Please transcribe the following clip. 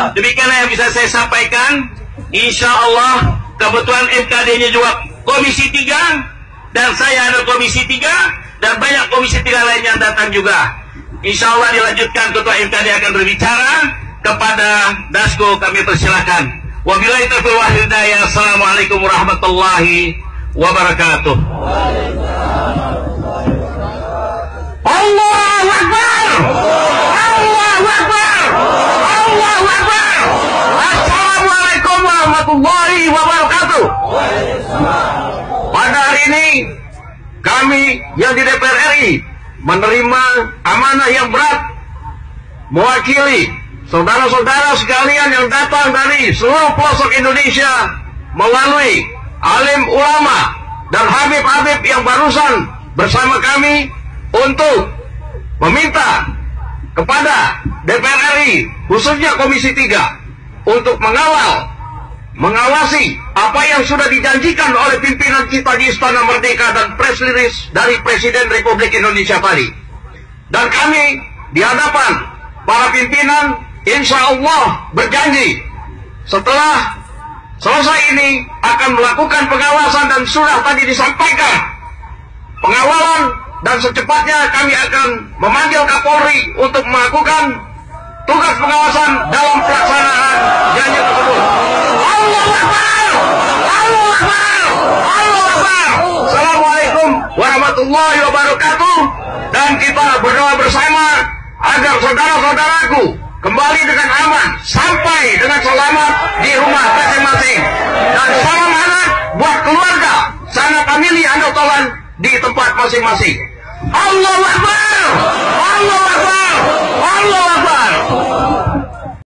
Demikianlah yang bisa saya sampaikan. Insya Allah kebetulan MKD-nya juga Komisi 3 dan saya ada Komisi 3 dan banyak Komisi 3 lain yang datang juga. Insya Allah dilanjutkan, Ketua MKD akan berbicara. Kepada Dasko kami persilakan. Wabillahi taufiq wal hidayah. Assalamualaikum warahmatullahi wabarakatuh. Allahu Akbar. Allahu Akbar. Allahu Akbar. Assalamualaikum warahmatullahi wabarakatuh. Pada hari ini kami yang di DPR RI menerima amanah yang berat mewakili saudara-saudara sekalian yang datang dari seluruh pelosok Indonesia melalui alim ulama dan habib-habib yang barusan bersama kami untuk meminta kepada DPR RI khususnya Komisi 3 untuk mengawasi apa yang sudah dijanjikan oleh pimpinan kita di Istana Merdeka dan press release dari Presiden Republik Indonesia tadi. Dan kami di hadapan para pimpinan insya Allah berjanji setelah selesai ini akan melakukan pengawasan dan sudah tadi disampaikan pengawalan dan secepatnya kami akan memanggil Kapolri untuk melakukan tugas pengawasan dalam pelaksanaan janji tersebut. Allahu Akbar! Allahu Akbar! Allahu Akbar! Assalamualaikum warahmatullahi wabarakatuh. Dan kita berdoa bersama agar saudara-saudaraku kembali dengan aman sampai dengan selamat di rumah masing-masing. Dan salam hangat buat keluarga, sanak famili Anda tolong di tempat masing-masing. Allahu Akbar! Allahu Akbar! Allahu Akbar!